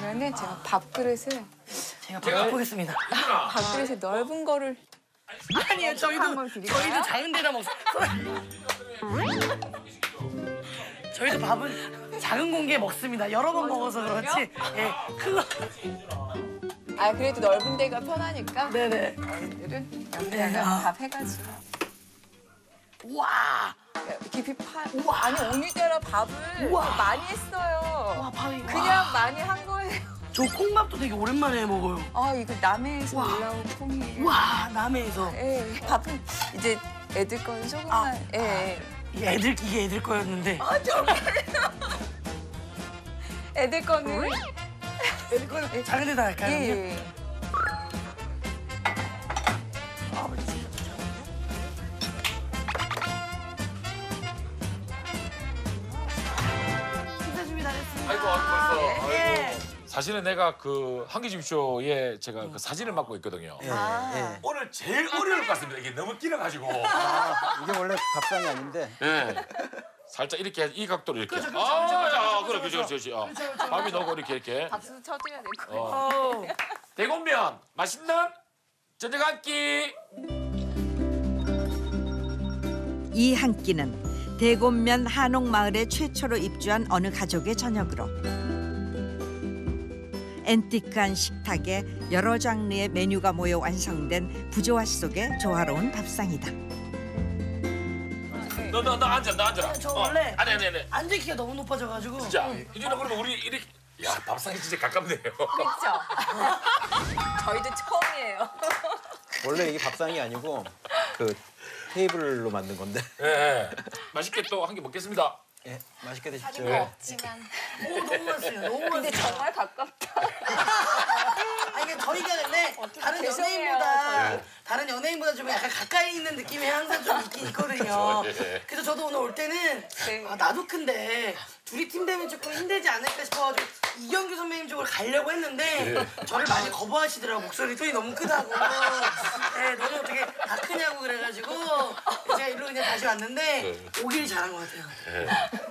그러면은 제가 밥그릇을 제가 바꿔보겠습니다. 밥그릇에 넓은 거를 아니요, 한번 드릴까요? 저희도 작은 데다 먹어요. 저희도 밥은 작은 공기에 먹습니다. 여러 번 먹어서 그렇지. 예, 큰 거. 아 그래도 넓은 데가 편하니까 네네. 오늘은 네, 여기다가 아. 밥 해가지고 우와. 깊이 파. 우와. 아니 오늘따라 밥을 우와. 많이 했어요. 와, 밥이. 그냥 많이 한 거예요. 저 콩밥도 되게 오랜만에 먹어요. 아 이거 남해에서 우와. 올라온 콩이에요. 와, 남해에서. 예, 밥은 이제 애들 거는 조금만. 예. 이게 애들 거였는데. 아 정말. 애들 거는 애들 거는 작은 데다 할까요? 예. 아, 식사 준비 다 됐습니다. 아이고 벌써. 예. 사실은 내가 그 한기집 쇼에 제가 그 사진을 맡고 있거든요. 예, 아. 예. 오늘 제일 어려울 것 같습니다. 이게 너무 길어가지고. 이게 원래 밥상이 아닌데 예. 살짝 이렇게 이 각도로 이렇게. 그렇죠, 야, 그래, 그렇죠. 그렇지. 밥이 넣고 이렇게. 박수 쳐줘야 될 거예요. 어우. 대곤면 맛있는 저녁 한 끼. 이 한 끼는 대곤면 한옥마을에 최초로 입주한 어느 가족의 저녁으로 앤티크한 식탁에 여러 장르의 메뉴가 모여 완성된 부조화 속의 조화로운 밥상이다. 너 앉아. 저 원래 아니. 앉기가 너무 높아져가지고. 진짜. 이준아 그러면 우리 이렇게. 야 밥상이 진짜 가깝네요. 그렇죠. 저희도 처음이에요. 원래 이게 밥상이 아니고 그 테이블로 만든 건데. 예. 맛있게 또 한 개 먹겠습니다. 예, 맛있게 드십시오. 없지만. 너무 맛있어요. 너무 근데 맛있어요. 정말 가깝다. 아니 이게 저희가 근데 다른 죄송해요, 연예인보다 다른 연예인보다 좀 약간 가까이 있는 느낌이 항상 좀 있긴 있거든요. 예. 그래서 저도 오늘 올 때는 네. 아, 나도 큰데 둘이 팀 되면 조금 힘들지 않을까 싶어가지고 이경규 선배님 쪽으로 가려고 했는데 저를 많이 거부하시더라고. 목소리 톤이 너무 크다고. 네, 너는 어떻게 다 크냐고 그래가지고 제가 일로 그냥 다시 왔는데 오길 잘한 것 같아요.